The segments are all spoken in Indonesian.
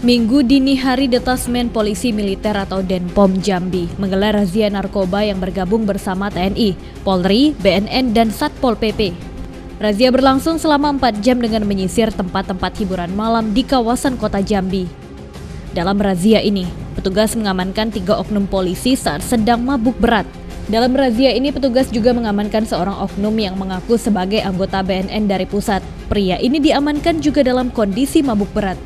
Minggu dini hari Detasmen Polisi Militer atau Denpom Jambi menggelar razia narkoba yang bergabung bersama TNI, Polri, BNN, dan Satpol PP. Razia berlangsung selama 4 jam dengan menyisir tempat-tempat hiburan malam di kawasan kota Jambi. Dalam razia ini, petugas mengamankan 3 oknum polisi saat sedang mabuk berat. Dalam razia ini, petugas juga mengamankan seorang oknum yang mengaku sebagai anggota BNN dari pusat. Pria ini diamankan juga dalam kondisi mabuk berat.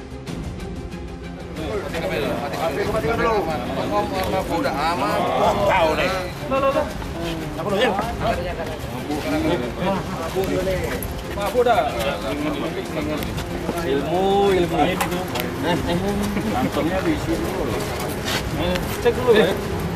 Udah aman, tahu deh. Aku dah. Ilmu. Langsungnya di sini. Cek dulu ya.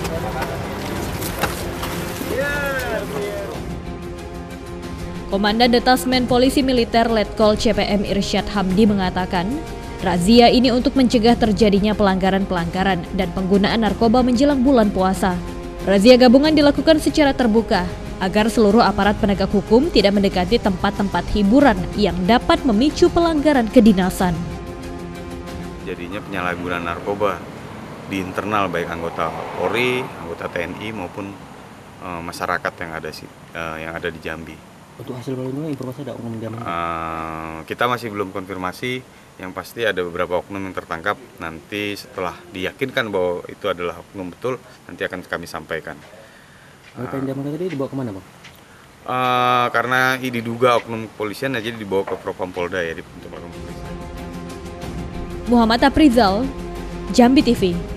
Komandan Detasmen Polisi Militer Letkol CPM Irsyad Hamdi mengatakan, razia ini untuk mencegah terjadinya pelanggaran-pelanggaran dan penggunaan narkoba menjelang bulan puasa. Razia gabungan dilakukan secara terbuka agar seluruh aparat penegak hukum tidak mendekati tempat-tempat hiburan yang dapat memicu pelanggaran kedinasan. Jadinya penyalahgunaan narkoba di internal baik anggota Polri, anggota TNI maupun masyarakat yang ada di Jambi. Untuk hasil pelindungan informasi ada oknum diamankan? Kita masih belum konfirmasi, yang pasti ada beberapa oknum yang tertangkap. Nanti setelah diyakinkan bahwa itu adalah oknum betul, nanti akan kami sampaikan. Anggota yang diamankan tadi dibawa kemana, Bang? Karena diduga oknum kepolisian, jadi dibawa ke Propam Polda ya, untuk melakukan pemeriksaan. Muhammad Aprizal, Jambi TV.